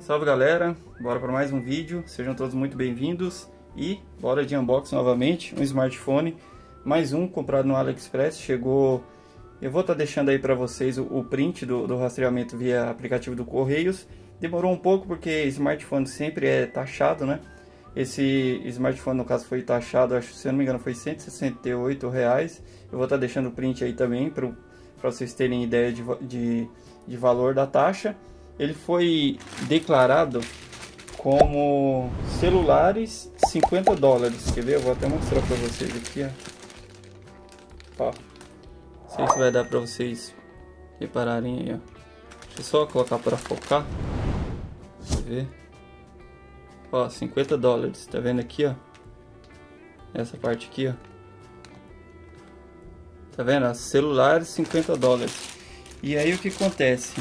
Salve galera, bora para mais um vídeo, sejam todos muito bem-vindos e bora de unboxing novamente, um smartphone, mais um comprado no AliExpress, chegou, eu vou estar deixando aí para vocês o print do rastreamento via aplicativo do Correios, demorou um pouco porque smartphone sempre é taxado, né? Esse smartphone no caso foi taxado, acho, se eu não me engano foi R$168, eu vou estar deixando o print aí também para vocês terem ideia de valor da taxa. Ele foi declarado como celulares $50. Quer ver? Eu vou até mostrar para vocês aqui, ó. Não sei se vai dar para vocês repararem aí, ó. Deixa eu só colocar para focar. Quer ver? Ó, $50. Tá vendo aqui, ó? Essa parte aqui, ó. Tá vendo? Ó, celulares $50. E aí o que acontece?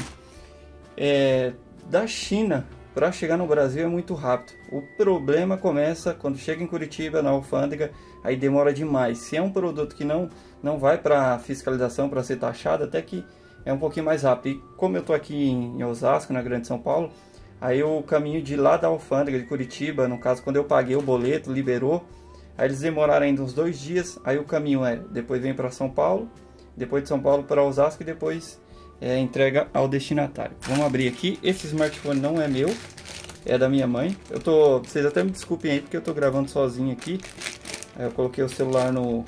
Da China para chegar no Brasil é muito rápido. O problema começa quando chega em Curitiba, na alfândega, aí demora demais. Se é um produto que não vai para fiscalização, para ser taxado, até que é um pouquinho mais rápido. E como eu tô aqui em Osasco, na Grande São Paulo, aí o caminho de lá da alfândega de Curitiba, no caso quando eu paguei o boleto, liberou, aí eles demoraram ainda uns 2 dias, aí o caminho depois vem para São Paulo, depois de São Paulo para Osasco e depois entrega ao destinatário. Vamos abrir aqui. Esse smartphone não é meu, é da minha mãe. Vocês até me desculpem aí porque eu tô gravando sozinho aqui. Aí eu coloquei o celular no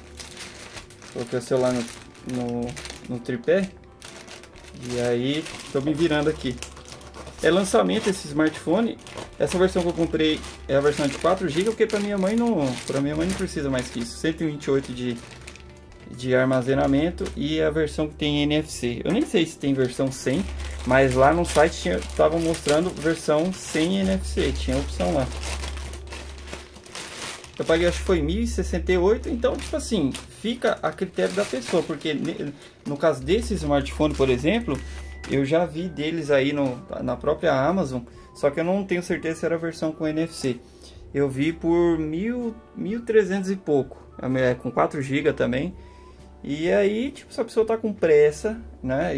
tripé e aí tô me virando aqui. É lançamento esse smartphone. Essa versão que eu comprei é a versão de 4 GB, porque para minha mãe não precisa mais que isso. 128 de armazenamento e a versão que tem NFC. Eu nem sei se tem versão sem, mas lá no site estavam mostrando versão sem NFC, tinha opção lá. Eu paguei, acho que foi R$1.068, então tipo assim, fica a critério da pessoa, porque no caso desse smartphone, por exemplo, eu já vi deles aí na própria Amazon, só que eu não tenho certeza se era a versão com NFC. Eu vi por 1.300 e pouco, com 4 GB também. E aí, tipo, se a pessoa tá com pressa, né,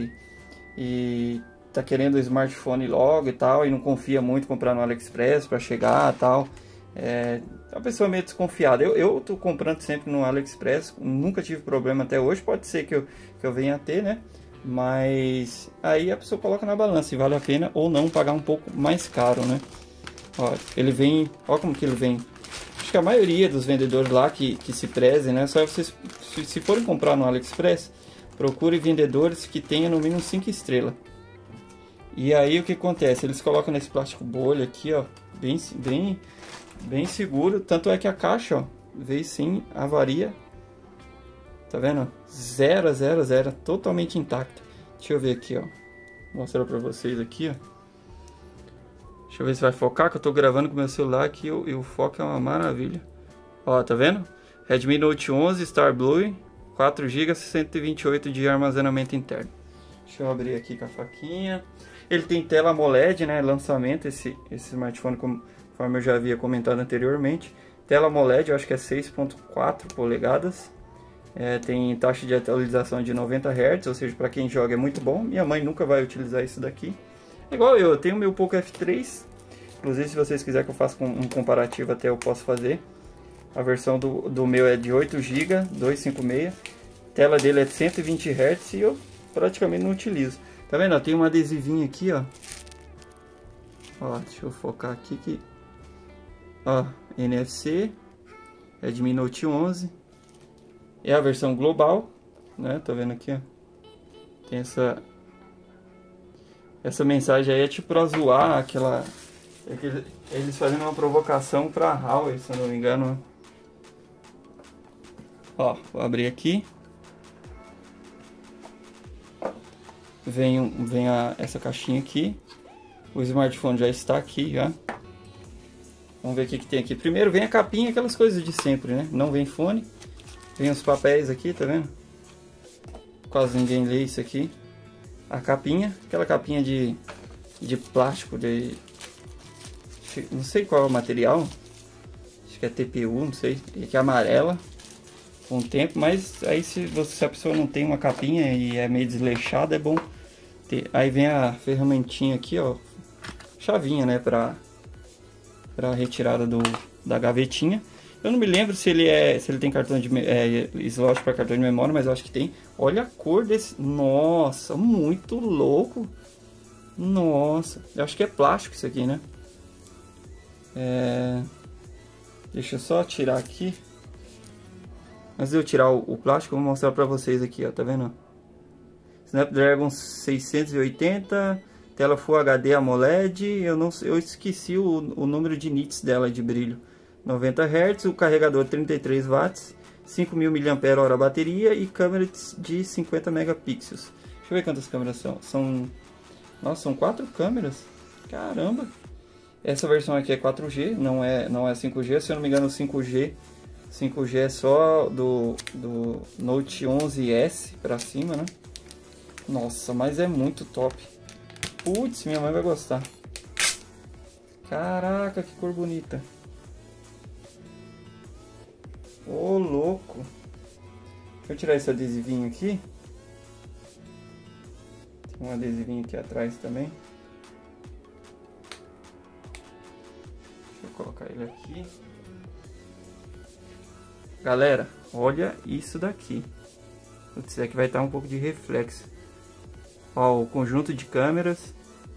e tá querendo o smartphone logo e tal, e não confia muito comprar no AliExpress para chegar e tal, a pessoa é meio desconfiada. Eu tô comprando sempre no AliExpress, nunca tive problema até hoje, pode ser que eu venha a ter, né, mas aí a pessoa coloca na balança se vale a pena ou não pagar um pouco mais caro, né. Ó, ele vem, ó como que ele vem. Acho que a maioria dos vendedores lá que se prezem, né? Só vocês, se forem comprar no AliExpress, procure vendedores que tenham no mínimo 5 estrelas. E aí o que acontece? Eles colocam nesse plástico bolha aqui, ó, bem seguro. Tanto é que a caixa, ó, veio sem avaria. Tá vendo? 0, totalmente intacta. Deixa eu ver aqui, ó. Vou mostrar pra vocês aqui, ó. Deixa eu ver se vai focar, que eu tô gravando com meu celular aqui e o foco é uma maravilha. Ó, tá vendo? Redmi Note 11 Star Blue, 4 GB, 128 de armazenamento interno. Deixa eu abrir aqui com a faquinha. Ele tem tela AMOLED, né? Lançamento esse smartphone, conforme eu já havia comentado anteriormente. Tela AMOLED, eu acho que é 6.4 polegadas. Tem taxa de atualização de 90 Hz, ou seja, para quem joga é muito bom. Minha mãe nunca vai utilizar isso daqui. Igual eu tenho o meu Poco F3, inclusive se vocês quiserem que eu faça um comparativo até eu posso fazer. A versão do meu é de 8 GB, 256, tela dele é de 120 Hz e eu praticamente não utilizo. Tá vendo? Tem um adesivinho aqui, ó. Ó, deixa eu focar aqui ó, NFC, Redmi Note 11, é a versão global, né? Tá vendo aqui, ó. Tem essa mensagem aí é tipo pra zoar aquela... eles fazendo uma provocação pra Huawei, se eu não me engano. Ó, vou abrir aqui. Vem essa caixinha aqui. O smartphone já está aqui, já. Vamos ver o que tem aqui. Primeiro vem a capinha, aquelas coisas de sempre, né? Não vem fone. Vem os papéis aqui, tá vendo? Quase ninguém lê isso aqui. A capinha, aquela capinha de plástico, não sei qual é o material, acho que é TPU, não sei, que é amarela com o tempo, mas aí se a pessoa não tem uma capinha e é meio desleixada, é bom ter. Aí vem a ferramentinha aqui, ó, chavinha, né, para retirada da gavetinha. Eu não me lembro se ele tem cartão de slot para cartão de memória, mas eu acho que tem. Olha a cor desse, nossa, muito louco. Nossa, eu acho que é plástico isso aqui, né? Deixa eu só tirar aqui. Antes de eu tirar o plástico, eu vou mostrar para vocês aqui, ó, tá vendo? Snapdragon 680, tela Full HD AMOLED. Eu esqueci o número de nits dela de brilho. 90 Hz, o carregador 33 watts, 5000 mAh a bateria e câmera de 50 megapixels. Deixa eu ver quantas câmeras são. Nossa, são 4 câmeras. Caramba. Essa versão aqui é 4G, não é 5G, se eu não me engano 5G é só do Note 11S pra cima, né? Nossa, mas é muito top. Putz, minha mãe vai gostar. Caraca, que cor bonita. Ô, louco. Deixa eu tirar esse adesivinho aqui. Tem um adesivinho aqui atrás também. Deixa eu colocar ele aqui. Galera, olha isso daqui. Putz, aqui vai estar um pouco de reflexo. Ó, o conjunto de câmeras.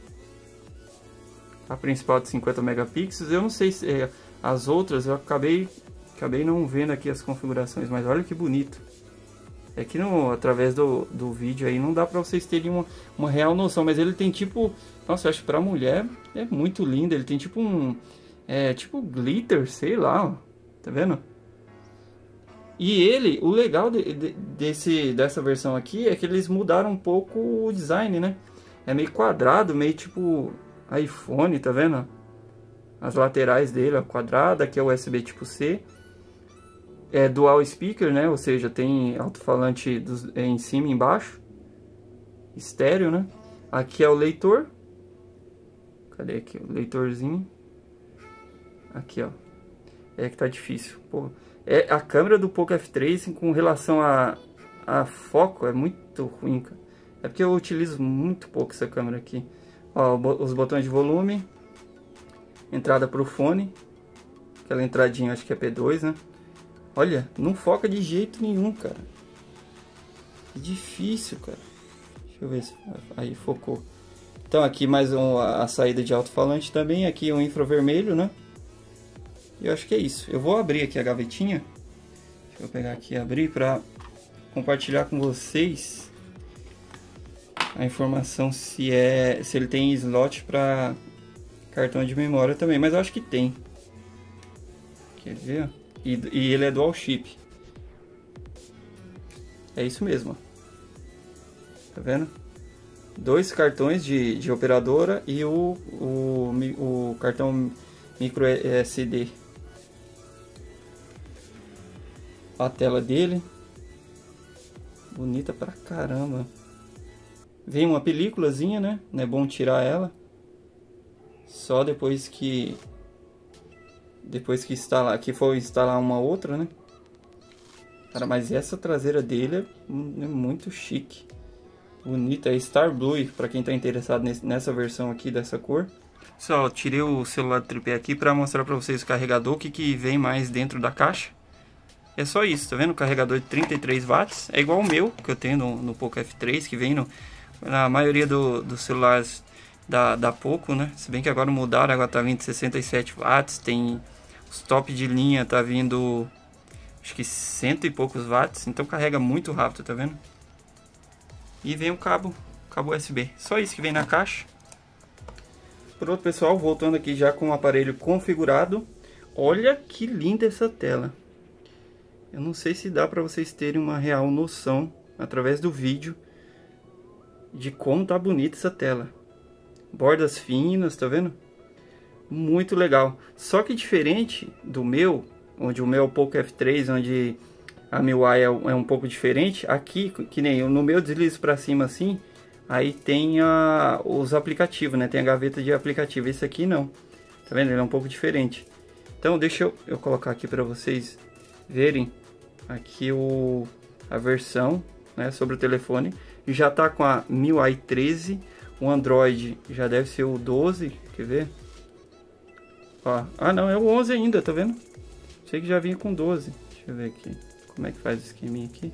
A principal de 50 megapixels. Eu não sei se as outras eu acabei não vendo aqui as configurações, mas olha que bonito. É que através do vídeo aí não dá pra vocês terem uma real noção, mas ele tem tipo, nossa, eu acho que pra mulher é muito lindo. Ele tem tipo tipo glitter, sei lá, ó. Tá vendo? E o legal dessa versão aqui é que eles mudaram um pouco o design, né? É meio quadrado, meio tipo iPhone, tá vendo? As laterais dele, ó, quadrada, aqui é USB tipo C. É dual speaker, né? Ou seja, tem alto-falante em cima e embaixo. Estéreo, né? Aqui é o leitor. Cadê aqui o leitorzinho? Aqui, ó. É que tá difícil. Pô, a câmera do Poco F3 com relação a foco é muito ruim, cara. É porque eu utilizo muito pouco essa câmera aqui. Ó, os botões de volume. Entrada pro fone. Aquela entradinha, acho que é P2, né? Olha, não foca de jeito nenhum, cara. É difícil, cara. Deixa eu ver se... Aí, focou. Então aqui mais a saída de alto-falante também. Aqui o infravermelho, né? E eu acho que é isso. Eu vou abrir aqui a gavetinha. Deixa eu pegar aqui e abrir para compartilhar com vocês a informação se ele tem slot para cartão de memória também. Mas eu acho que tem. Quer ver? E ele é dual chip. É isso mesmo. Tá vendo? 2 cartões de operadora e o cartão micro SD. A tela dele. Bonita pra caramba. Vem uma películazinha, né? Não é bom tirar ela. Só depois que for instalar uma outra, né? Cara, mas essa traseira dele é muito chique. Bonita, é Star Blue, para quem tá interessado nessa versão aqui, dessa cor. Só tirei o celular do tripé aqui para mostrar para vocês o carregador, o que vem mais dentro da caixa. É só isso, tá vendo? O carregador de 33 watts, é igual o meu, que eu tenho no Poco F3, que vem na maioria dos celulares da Poco, né? Se bem que agora mudaram, agora tá vindo 67 watts, tem os top de linha, tá vindo acho que 100 e poucos watts, então carrega muito rápido, tá vendo? E vem o cabo USB, só isso que vem na caixa. Pronto, pessoal, voltando aqui já com o aparelho configurado. Olha que linda essa tela. Eu não sei se dá para vocês terem uma real noção através do vídeo de como tá bonita essa tela. Bordas finas, tá vendo? Muito legal. Só que diferente do meu, onde o meu é o Poco F3, onde a MIUI é um pouco diferente. Aqui, que nem no meu deslizo para cima assim, aí tem os aplicativos, né? Tem a gaveta de aplicativo. Esse aqui não. Tá vendo? Ele é um pouco diferente. Então deixa eu colocar aqui para vocês verem aqui a versão, né, sobre o telefone. Já tá com a MIUI 13, O Android já deve ser o 12, quer ver? Ó, ah não, é o 11 ainda, tá vendo? Sei que já vinha com 12. Deixa eu ver aqui, como é que faz o esqueminha aqui.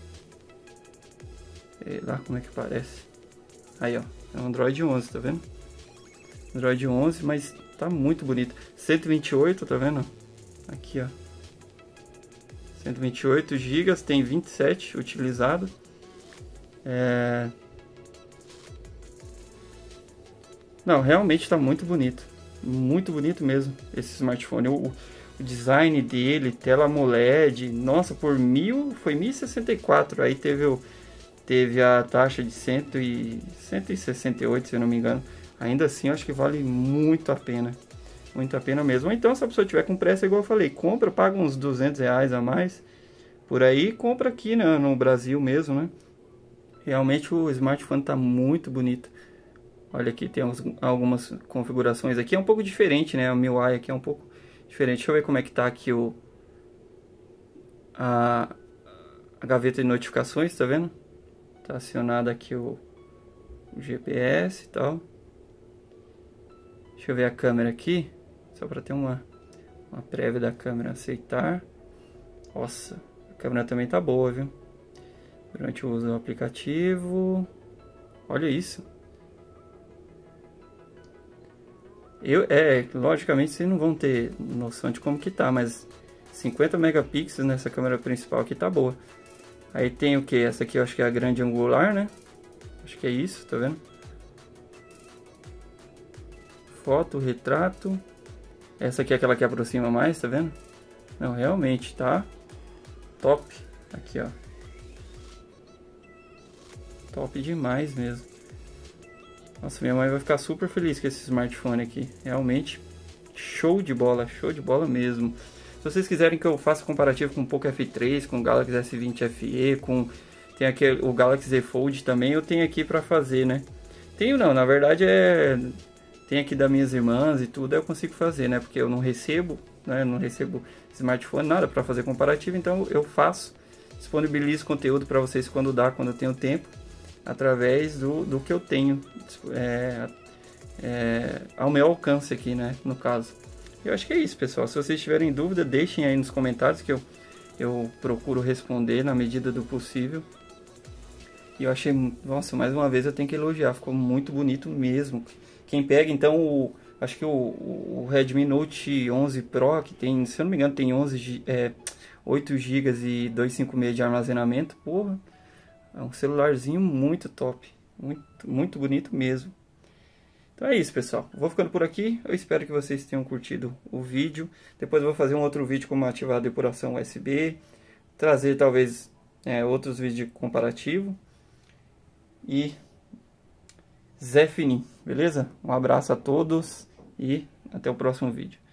Sei lá como é que parece. Aí ó, é um Android 11, tá vendo? Android 11, mas tá muito bonito. 128, tá vendo? Aqui ó, 128 GB, tem 27 utilizado. Não, realmente tá muito bonito mesmo esse smartphone. O design dele, tela AMOLED, nossa, por foi 1064. Aí teve a taxa de 168, se eu não me engano. Ainda assim, eu acho que vale muito a pena mesmo. Ou então, se a pessoa tiver com pressa, igual eu falei, compra, paga uns R$200 a mais por aí, compra aqui, né, no Brasil mesmo, né? Realmente o smartphone tá muito bonito. Olha aqui, tem algumas configurações aqui, é um pouco diferente, né? O MIUI aqui é um pouco diferente. Deixa eu ver como é que tá aqui a gaveta de notificações, tá vendo? Tá acionado aqui o GPS e tal. Deixa eu ver a câmera aqui, só para ter uma prévia da câmera. Aceitar. Nossa, a câmera também tá boa, viu? Durante o uso do aplicativo. Olha isso. Logicamente vocês não vão ter noção de como que tá, mas 50 megapixels nessa câmera principal aqui tá boa. Aí tem o que? Essa aqui eu acho que é a grande angular, né? Acho que é isso, tá vendo? Foto, retrato. Essa aqui é aquela que aproxima mais, tá vendo? Não, realmente tá top. Aqui, ó. Top demais mesmo. Nossa, minha mãe vai ficar super feliz com esse smartphone aqui. Realmente show de bola mesmo. Se vocês quiserem que eu faça comparativo com o Poco F3, com o Galaxy S20 FE, tem aqui o Galaxy Z Fold também, eu tenho aqui pra fazer, né? Tenho não, na verdade tem aqui das minhas irmãs e tudo, eu consigo fazer, né? Porque eu não recebo, né? Não recebo smartphone, nada pra fazer comparativo, então eu faço, disponibilizo conteúdo pra vocês quando eu tenho tempo, através do que eu tenho ao meu alcance aqui, né? No caso. Eu acho que é isso, pessoal. Se vocês tiverem dúvida, deixem aí nos comentários que eu procuro responder na medida do possível. E eu achei, nossa, mais uma vez eu tenho que elogiar, ficou muito bonito mesmo. Quem pega então acho que o Redmi Note 11 Pro, que tem, se eu não me engano, tem 8 GB e 256 de armazenamento, porra, é um celularzinho muito top, muito bonito mesmo. Então é isso, pessoal. Vou ficando por aqui. Eu espero que vocês tenham curtido o vídeo. Depois eu vou fazer um outro vídeo como ativar a depuração USB. Trazer talvez outros vídeos de comparativo. E Zé Fininho, beleza? Um abraço a todos e até o próximo vídeo.